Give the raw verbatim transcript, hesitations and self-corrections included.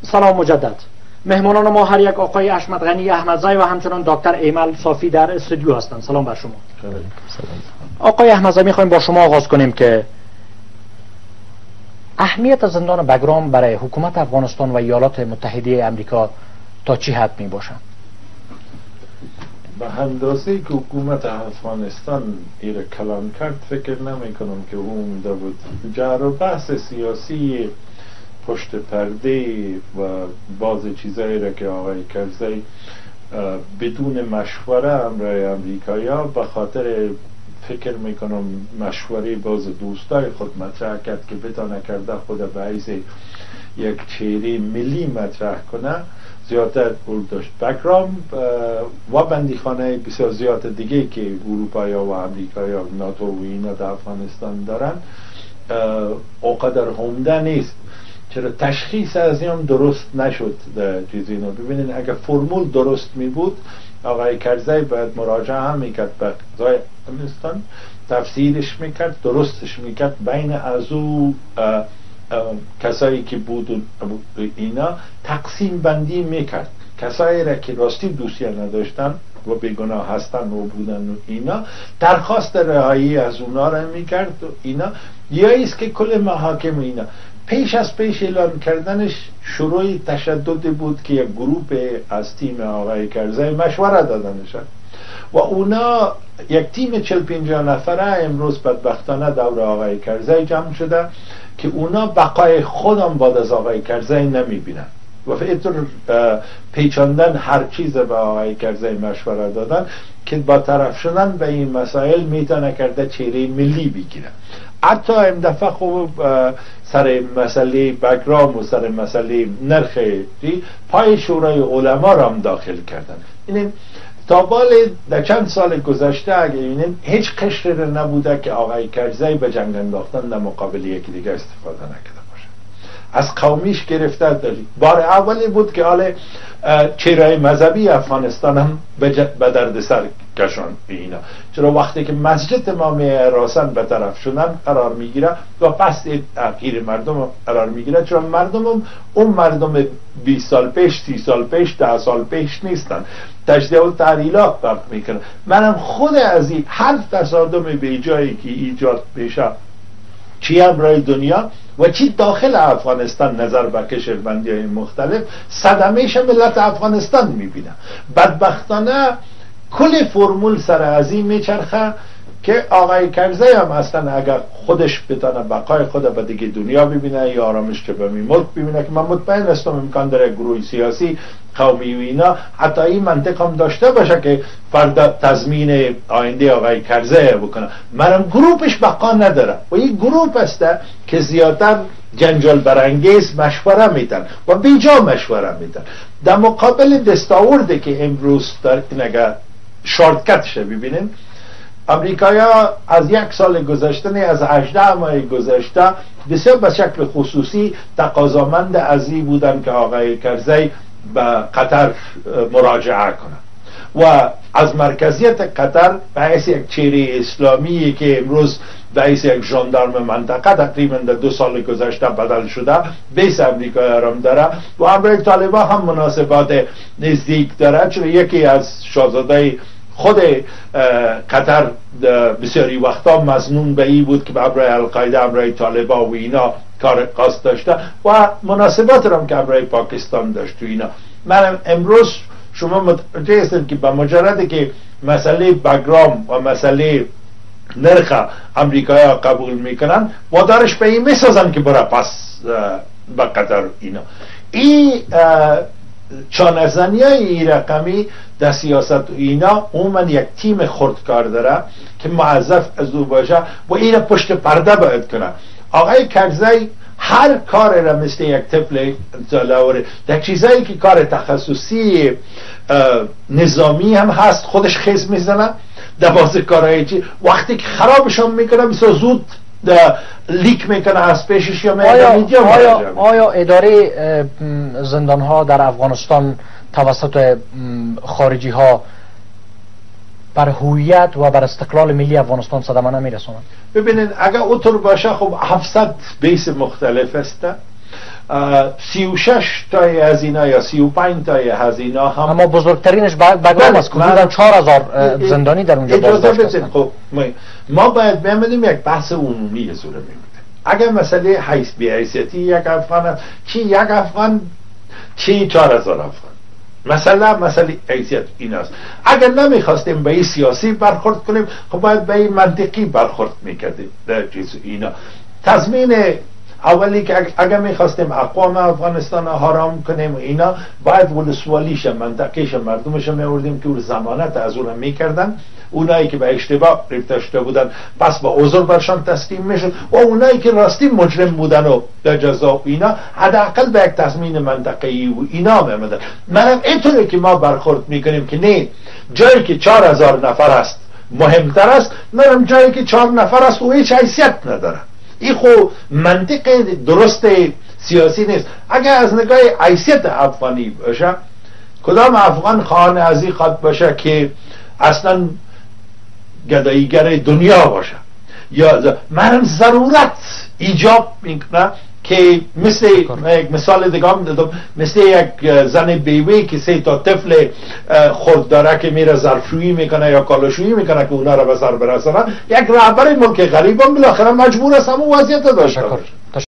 سلام مجدد. مهمانان ما هر یک آقای احمد غنی احمدزی و همچنان دکتر ایمل صافی در استودیو هستند. سلام بر شما. آقای احمدزی، میخوایم با شما آغاز کنیم که اهمیت زندان بگرام برای حکومت افغانستان و ایالات متحده آمریکا تا چه حد می باشد؟ به اندازه که حکومت افغانستان ایره کلان کرد فکر نمی کنم که اون ده بود. جر و بحث سیاسی پشت پرده و بعض چیزایی را که آقای کرزی بدون مشوره امرای امریکایا به خاطر فکر میکنم مشوره باز دوستای خود مطرح کرد که بتانه کرده خود به حیث یک چهره ملی مطرح کنه، زیادتر پول داشت. بگرام و بندیخانه بسیار زیاد دیگه که اروپایی و امریکایی و ناتو و اینا در افغانستان دارن اونقدر عمده نیست. چرا تشخیص از این درست نشد در چیزی اینو ببینین. اگر فرمول درست می بود آقای کرزی باید مراجعه هم میکرد به قضای افغانستان، تفسیرش میکرد، درستش میکرد، بین از او کسایی که بود اینا تقسیم بندی میکرد. کسایی را که راستی دوستی نداشتن و بیگناه هستن و بودن و اینا درخواست رهایی از اونا را میکرد و اینا. یا ایست که کل محاکم اینا پیش از پیش اعلام کردنش شروع تشدد بود که یک گروپ از تیم آقای کرزی مشوره دادنشن و اونا یک تیم چل پنجاه نفره امروز بدبختانه دور آقای کرزی جمع شده که اونا بقای خودم بعد از آقای کرزی نمی بینن و فیطور پیچاندن هر چیز به آقای کرزی مشوره دادن که با طرف شدن به این مسائل میتونه کرده چهره ملی بگیره. حتی این دفعه خوب سر مسئله بگرام و سر مسئله نرخ پای شورای علما را هم داخل کردن. این تا بال در چند سال گذشته اگه اینین هیچ قشر نبوده که آقای کرزی به جنگ انداختن در مقابل یکی دیگه استفاده نکرده باشه. از قومیش گرفته داری. بار اولی بود که حال چهره مذهبی افغانستان هم به درد سر کشان اینا. چرا وقتی که مسجد امام راسن به طرف شدن قرار میگیره و پس تغییر مردم قرار میگیره، چرا مردم هم اون مردم بیست سال پیش، سی سال پیش، ده سال پیش نیستن. تجزیه و تحلیلات فرق میکنه. منم خود از این هر تصادم به جایی که ایجاد بشه چی امرای دنیا و چی داخل افغانستان نظر به کشوربندی های مختلف صدمهش ملت افغانستان میبینه. بدبختانه کل فرمول سر از این میچرخه که آقای کرزی هم اصلا اگر خودش بتانه بقای خود به دیگه دنیا ببینه یا آرامش که به می ملک ببینه که من مطمئن هستم امکان داره گروه سیاسی قومی و اینا حتی این منطق هم داشته باشه که فرد تضمین آینده آقای کرزی بکنه. منم گروهش بقا نداره و این گروه است که زیادتر جنجال برانگیز مشوره میدن و بیجا مشوره میدن. در مقابل دستاورده که امروز در این اگر شارتکتش ببینین، امریکایا از یک سال گذشته نه از هجده ماه گذشته بسیار به شکل خصوصی تقاضامند از این بودن که آقای کرزی به قطر مراجعه کنه و از مرکزیت قطر به حیث یک چهره اسلامی که امروز به حیث یک ژاندارم منطقه تقریبا در دو سال گذشته بدل شده بیس امریکا آرام داره و امریکا طالبان هم مناسبات نزدیک داره. چون یکی از شاهزاده خود قطر بسیاری وقتا مظنون به این بود که به برای القاعده برای طالبان و اینا کار قصد داشته و مناسبات هم که برای پاکستان داشت و اینا. من امروز شما متوجه هستید که به مجرد که مسئله بگرام و مسئله نرخ امریکایی قبول میکنن وادارش به این میسازن که برای پس به قطر اینا. این چانزنی های این رقمی در سیاست و اینا عموما یک تیم خردکار داره که موظف از او باشه و این پشت پرده باید کنه. آقای کرزی هر کار را مثل یک طفل زلاوره در چیزایی که کار تخصصی نظامی هم هست خودش خیز میزنه در بازی کارهای چی وقتی که خرابشون میکنه بسیار زود لیک میکنه از پیشش یا آیا, آیا, آیا اداره زندان ها در افغانستان توسط خارجی ها بر هویت و بر استقلال ملی افغانستان صدمه نمیرسونند؟ ببینید اگر اوطور باشه خب هفتصد بیس مختلف است سی و شش تای از اینا یا سی و پنج تای از اینا هم اما بزرگترینش بگرام است که حدوداً چهار هزار زندانی در اونجا بازداشت هستند. خب ما باید ببینیم یک بحث عمومی صورت میگیره. اگر مسئله حیث بی حیثیتی یک افغان چی یک افغان چی چهار هزار افغان مثلا مسئله حیثیت این است. اگر نمیخواستیم به این سیاسی برخورد کنیم خب باید به این منطقی برخورد میکردیم در چیز اینا. تضمین اولی که اگر میخواستیم اقوام افغانستان حرام کنیم اینا باید ولسوالیش منطقیش مردمش میوردیم که اون ضمانت از اون میکردن، اونایی که به اشتباه رفتشته بودن پس با عذر برشان تسلیم میشد و اونایی که راستی مجرم بودن و در جزا اینا حداقل به یک تضمین منطقی و اینا میمدن. منم اینطوری که ما برخورد میکنیم که نه جایی که چهار هزار نفر است مهمتر است، منم جایی که چهار نفر است و هیچ حیثیت نداره. این خو منطق درست سیاسی نیست. اگر از نگاه حیثیت افغانی باشه کدام افغان خانه از این خط باشه که اصلا گداییگر دنیا باشه یا من ضرورت ایجاب میکنه که مثل یک مثال دیگه هم دادم، مثل یک زن بیوی که سه تا طفل خود داره که میره ظرفشویی میکنه یا کالاشویی میکنه که اونا را به سر برسانه، یک رهبر ملک غریب هم بالاخره مجبور است همون وضعیت داشته باشه.